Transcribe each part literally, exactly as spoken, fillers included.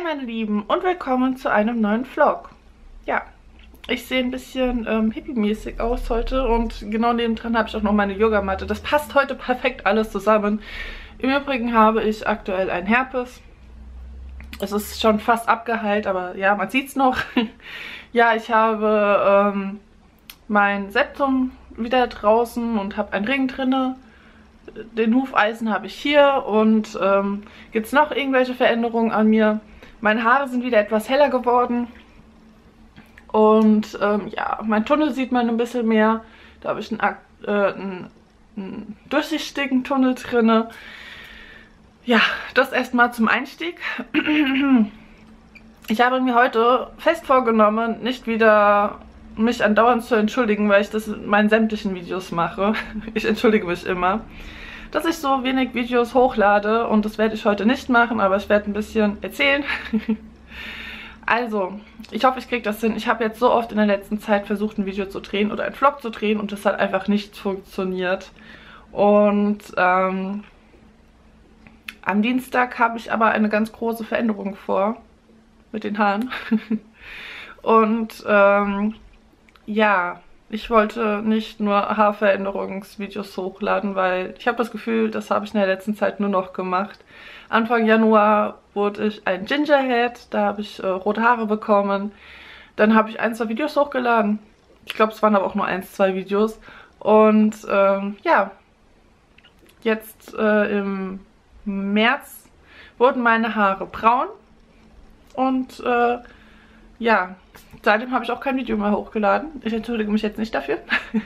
meine Lieben und willkommen zu einem neuen Vlog. Ja, ich sehe ein bisschen ähm, hippie-mäßig aus heute und genau nebendran habe ich auch noch meine Yogamatte. Das passt heute perfekt alles zusammen. Im Übrigen habe ich aktuell einen Herpes. Es ist schon fast abgeheilt, aber ja, man sieht es noch. Ja, ich habe ähm, mein Septum wieder draußen und habe einen Ring drinne. Den Hufeisen habe ich hier und ähm, gibt es noch irgendwelche Veränderungen an mir? Meine Haare sind wieder etwas heller geworden und ähm, ja, mein Tunnel sieht man ein bisschen mehr. Da habe ich einen, äh, einen, einen durchsichtigen Tunnel drinne. Ja, das erstmal zum Einstieg. Ich habe mir heute fest vorgenommen, nicht wieder mich andauernd zu entschuldigen, weil ich das in meinen sämtlichen Videos mache. Ich entschuldige mich immer, dass ich so wenig Videos hochlade und das werde ich heute nicht machen, aber ich werde ein bisschen erzählen. Also, ich hoffe, ich kriege das hin. Ich habe jetzt so oft in der letzten Zeit versucht, ein Video zu drehen oder einen Vlog zu drehen und das hat einfach nicht funktioniert. Und ähm, am Dienstag habe ich aber eine ganz große Veränderung vor mit den Haaren. Und ähm, ja, ich wollte nicht nur Haarveränderungsvideos hochladen, weil ich habe das Gefühl, das habe ich in der letzten Zeit nur noch gemacht. Anfang Januar wurde ich ein Gingerhead, da habe ich äh, rote Haare bekommen. Dann habe ich ein, zwei Videos hochgeladen. Ich glaube, es waren aber auch nur eins, zwei Videos. Und ähm, ja, jetzt äh, im März wurden meine Haare braun. Und äh, ja, seitdem habe ich auch kein Video mehr hochgeladen. Ich entschuldige mich jetzt nicht dafür.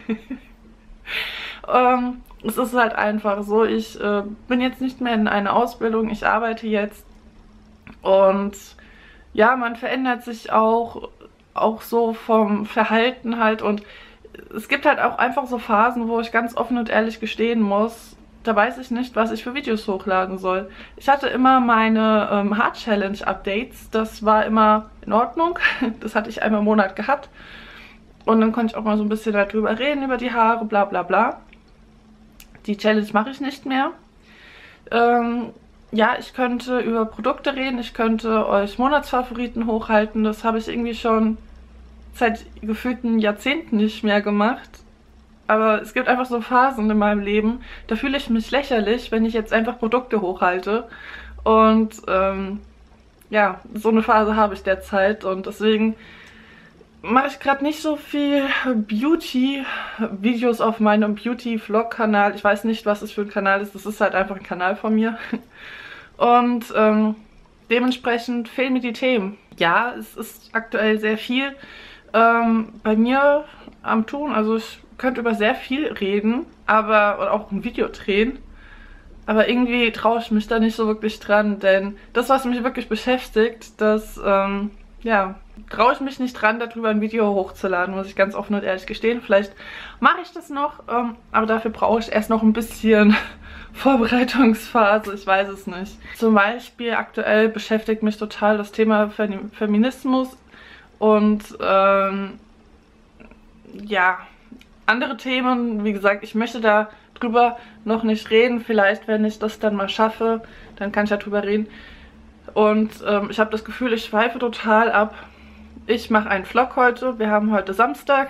ähm, es ist halt einfach so, ich äh, bin jetzt nicht mehr in einer Ausbildung, ich arbeite jetzt. Und ja, man verändert sich auch, auch so vom Verhalten halt. Und es gibt halt auch einfach so Phasen, wo ich ganz offen und ehrlich gestehen muss, da weiß ich nicht, was ich für Videos hochladen soll. Ich hatte immer meine ähm, Haar-Challenge-Updates. Das war immer in Ordnung. Das hatte ich einmal im Monat gehabt. Und dann konnte ich auch mal so ein bisschen darüber reden, über die Haare, bla bla bla. Die Challenge mache ich nicht mehr. Ähm, ja, ich könnte über Produkte reden. Ich könnte euch Monatsfavoriten hochhalten. Das habe ich irgendwie schon seit gefühlten Jahrzehnten nicht mehr gemacht. Aber es gibt einfach so Phasen in meinem Leben, da fühle ich mich lächerlich, wenn ich jetzt einfach Produkte hochhalte. Und ähm, ja, so eine Phase habe ich derzeit und deswegen mache ich gerade nicht so viel Beauty-Videos auf meinem Beauty-Vlog-Kanal. Ich weiß nicht, was es für ein Kanal ist, das ist halt einfach ein Kanal von mir. Und ähm, dementsprechend fehlen mir die Themen. Ja, es ist aktuell sehr viel ähm, bei mir am Tun, also ich könnte über sehr viel reden, aber oder auch ein Video drehen, aber irgendwie traue ich mich da nicht so wirklich dran, denn das, was mich wirklich beschäftigt, das, ähm, ja, traue ich mich nicht dran, darüber ein Video hochzuladen, muss ich ganz offen und ehrlich gestehen. Vielleicht mache ich das noch, ähm, aber dafür brauche ich erst noch ein bisschen Vorbereitungsphase, ich weiß es nicht. Zum Beispiel aktuell beschäftigt mich total das Thema Fem- Feminismus und, ähm, ja, andere Themen, wie gesagt, ich möchte da drüber noch nicht reden. Vielleicht, wenn ich das dann mal schaffe, dann kann ich ja drüber reden. Und ähm, ich habe das Gefühl, ich schweife total ab. Ich mache einen Vlog heute. Wir haben heute Samstag.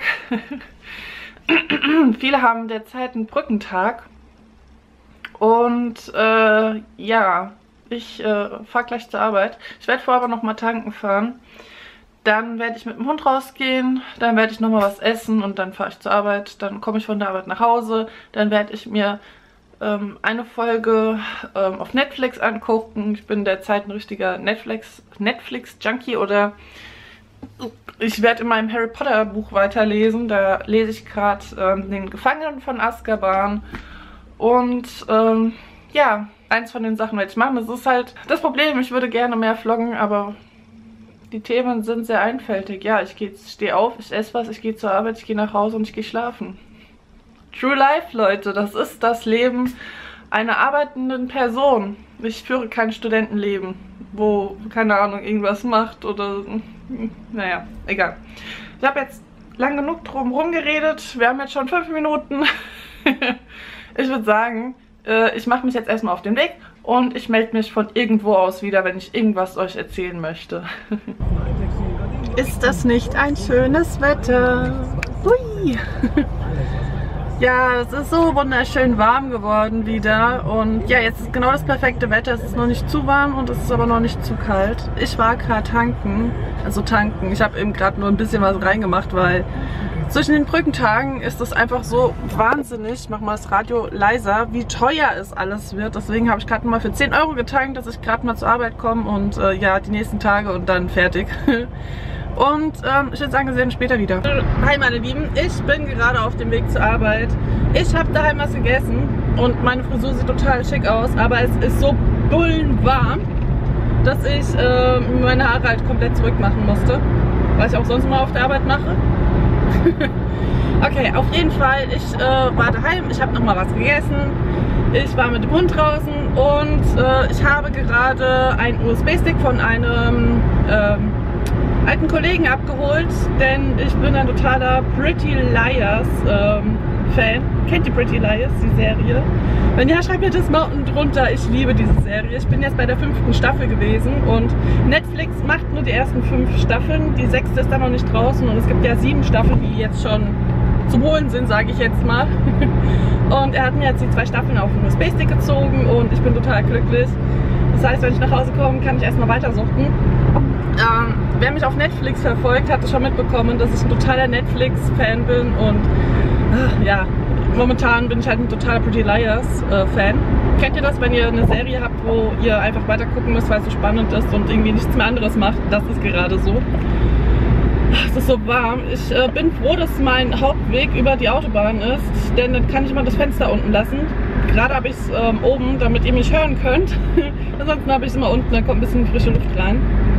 Viele haben derzeit einen Brückentag. Und äh, ja, ich äh, fahre gleich zur Arbeit. Ich werde vorher aber noch mal tanken fahren. Dann werde ich mit dem Hund rausgehen, dann werde ich nochmal was essen und dann fahre ich zur Arbeit. Dann komme ich von der Arbeit nach Hause, dann werde ich mir ähm, eine Folge ähm, auf Netflix angucken. Ich bin derzeit ein richtiger Netflix, Netflix-Junkie oder ich werde in meinem Harry Potter Buch weiterlesen. Da lese ich gerade ähm, den Gefangenen von Azkaban und ähm, ja, eins von den Sachen werde ich machen. Das ist halt das Problem, ich würde gerne mehr vloggen, aber die Themen sind sehr einfältig. Ja, ich stehe auf, ich esse was, ich gehe zur Arbeit, ich gehe nach Hause und ich gehe schlafen. True Life, Leute, das ist das Leben einer arbeitenden Person. Ich führe kein Studentenleben, wo, keine Ahnung, irgendwas macht oder, naja, egal. Ich habe jetzt lang genug drum rumgeredet. Wir haben jetzt schon fünf Minuten. Ich würde sagen, ich mache mich jetzt erstmal auf den Weg Und ich melde mich von irgendwo aus wieder, wenn ich irgendwas euch erzählen möchte. Ist das nicht ein schönes Wetter? Hui! Ja, es ist so wunderschön warm geworden wieder und ja, jetzt ist genau das perfekte Wetter. Es ist noch nicht zu warm und es ist aber noch nicht zu kalt. Ich war gerade tanken, also tanken. Ich habe eben gerade nur ein bisschen was reingemacht, weil zwischen den Brückentagen ist es einfach so wahnsinnig, ich mach mal das Radio leiser, wie teuer es alles wird. Deswegen habe ich gerade mal für zehn Euro getankt, dass ich gerade mal zur Arbeit komme und äh, ja, die nächsten Tage und dann fertig. Und ähm, ich würde sagen, wir sehen uns später wieder. Hi meine Lieben, ich bin gerade auf dem Weg zur Arbeit. Ich habe daheim was gegessen und meine Frisur sieht total schick aus, aber es ist so bullenwarm, dass ich äh, meine Haare halt komplett zurückmachen musste, was ich auch sonst mal auf der Arbeit mache. Okay, auf jeden Fall, ich äh, war daheim, ich habe nochmal was gegessen, ich war mit dem Hund draußen und äh, ich habe gerade einen U S B-Stick von einem ähm, alten Kollegen abgeholt, denn ich bin ein totaler Pretty Liars ähm, Fan. Kennt ihr Pretty Liars, die Serie? Wenn ja, schreibt mir das mal unten drunter. Ich liebe diese Serie. Ich bin jetzt bei der fünften Staffel gewesen und Netflix macht nur die ersten fünf Staffeln. Die sechste ist da noch nicht draußen und es gibt ja sieben Staffeln, die jetzt schon zum Holen sind, sage ich jetzt mal. Und er hat mir jetzt die zwei Staffeln auf den U S B-Stick gezogen und ich bin total glücklich. Das heißt, wenn ich nach Hause komme, kann ich erstmal weitersuchten. Ähm, wer mich auf Netflix verfolgt, hatte schon mitbekommen, dass ich ein totaler Netflix-Fan bin und ach, ja, momentan bin ich halt ein totaler Pretty Liars-Fan. Äh, Kennt ihr das, wenn ihr eine Serie habt, wo ihr einfach weiter gucken müsst, weil es so spannend ist und irgendwie nichts mehr anderes macht? Das ist gerade so. Es ist so warm. Ich äh, bin froh, dass mein Hauptweg über die Autobahn ist, denn dann kann ich mal das Fenster unten lassen. Gerade habe ich es ähm, oben, damit ihr mich hören könnt. Ansonsten habe ich es immer unten, da kommt ein bisschen frische Luft rein.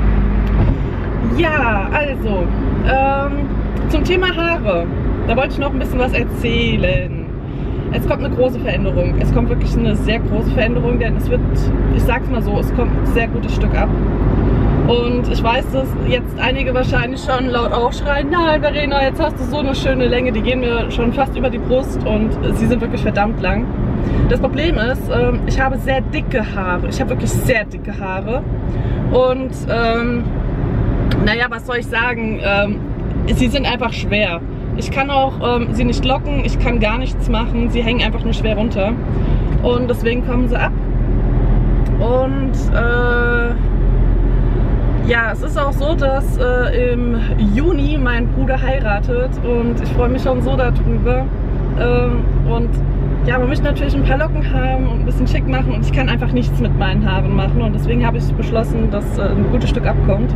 Ja, also, ähm, zum Thema Haare, da wollte ich noch ein bisschen was erzählen. Es kommt eine große Veränderung, es kommt wirklich eine sehr große Veränderung, denn es wird, ich sag's mal so, es kommt ein sehr gutes Stück ab. Und ich weiß, dass jetzt einige wahrscheinlich schon laut aufschreien, nein Verena, jetzt hast du so eine schöne Länge, die gehen mir schon fast über die Brust und sie sind wirklich verdammt lang. Das Problem ist, ähm, ich habe sehr dicke Haare, ich habe wirklich sehr dicke Haare und ähm, naja, was soll ich sagen, ähm, sie sind einfach schwer. Ich kann auch ähm, sie nicht locken, ich kann gar nichts machen, sie hängen einfach nur schwer runter und deswegen kommen sie ab. Und äh, ja, es ist auch so, dass äh, im Juni mein Bruder heiratet und ich freue mich schon so darüber. Ähm, und ja, man möchte natürlich ein paar Locken haben und ein bisschen schick machen und ich kann einfach nichts mit meinen Haaren machen und deswegen habe ich beschlossen, dass äh, ein gutes Stück abkommt.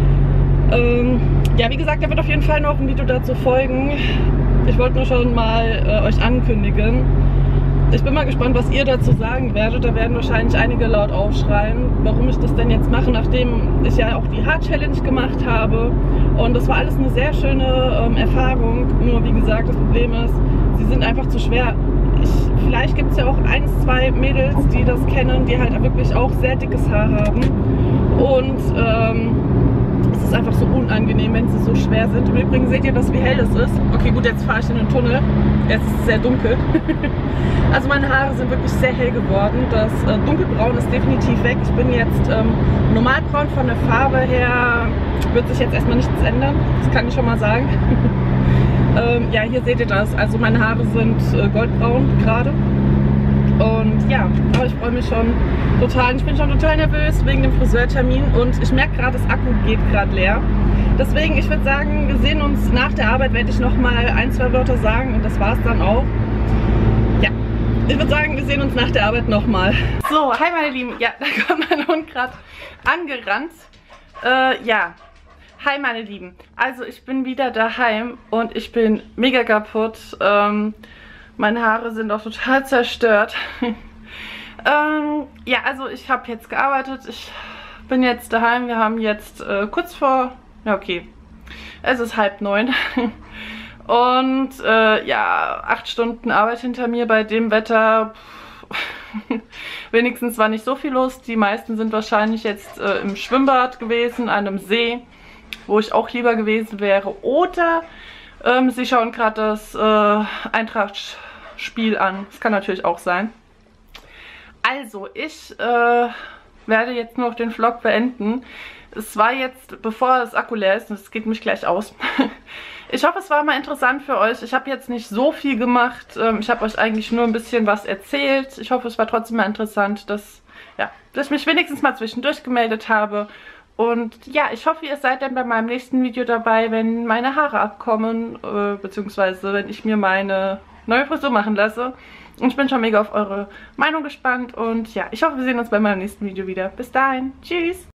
Ähm, ja, wie gesagt, da wird auf jeden Fall noch ein Video dazu folgen. Ich wollte nur schon mal äh, euch ankündigen. Ich bin mal gespannt, was ihr dazu sagen werdet. Da werden wahrscheinlich einige laut aufschreien, warum ich das denn jetzt mache, nachdem ich ja auch die Haar-Challenge gemacht habe. Und das war alles eine sehr schöne ähm, Erfahrung. Nur wie gesagt, das Problem ist, sie sind einfach zu schwer. Ich, vielleicht gibt es ja auch eins, zwei Mädels, die das kennen, die halt wirklich auch sehr dickes Haar haben. Und ähm, es ist einfach so unangenehm, wenn sie so schwer sind. Im Übrigen seht ihr das, wie hell es ist. Okay, gut, jetzt fahre ich in den Tunnel. Es ist sehr dunkel. Also meine Haare sind wirklich sehr hell geworden. Das äh, Dunkelbraun ist definitiv weg. Ich bin jetzt ähm, normalbraun von der Farbe her. Wird sich jetzt erstmal nichts ändern. Das kann ich schon mal sagen. ähm, ja, hier seht ihr das. Also meine Haare sind äh, goldbraun gerade. Und ja, aber ich freue mich schon total. Ich bin schon total nervös wegen dem Friseurtermin und ich merke gerade, das Akku geht gerade leer. Deswegen, ich würde sagen, wir sehen uns nach der Arbeit, werde ich noch mal ein, zwei Wörter sagen und das war es dann auch. Ja, ich würde sagen, wir sehen uns nach der Arbeit nochmal. So, hi meine Lieben. Ja, da kommt mein Hund gerade angerannt. Äh, ja. Hi meine Lieben. Also ich bin wieder daheim und ich bin mega kaputt. Ähm, meine Haare sind auch total zerstört. ähm, ja, also ich habe jetzt gearbeitet. Ich bin jetzt daheim. Wir haben jetzt äh, kurz vor... Ja, okay. Es ist halb neun. Und äh, ja, acht Stunden Arbeit hinter mir bei dem Wetter. Wenigstens war nicht so viel los. Die meisten sind wahrscheinlich jetzt äh, im Schwimmbad gewesen, an einem See, wo ich auch lieber gewesen wäre. Oder ähm, sie schauen gerade das äh, Eintracht-Spiel an. Das kann natürlich auch sein. Also, ich äh, werde jetzt nur noch den Vlog beenden. Es war jetzt, bevor das Akku leer ist, und es geht mich gleich aus. Ich hoffe, es war mal interessant für euch. Ich habe jetzt nicht so viel gemacht. Ich habe euch eigentlich nur ein bisschen was erzählt. Ich hoffe, es war trotzdem mal interessant, dass, ja, dass ich mich wenigstens mal zwischendurch gemeldet habe. Und ja, ich hoffe, ihr seid dann bei meinem nächsten Video dabei, wenn meine Haare abkommen, äh, beziehungsweise wenn ich mir meine neue Frisur machen lasse. Und ich bin schon mega auf eure Meinung gespannt. Und ja, ich hoffe, wir sehen uns bei meinem nächsten Video wieder. Bis dahin. Tschüss!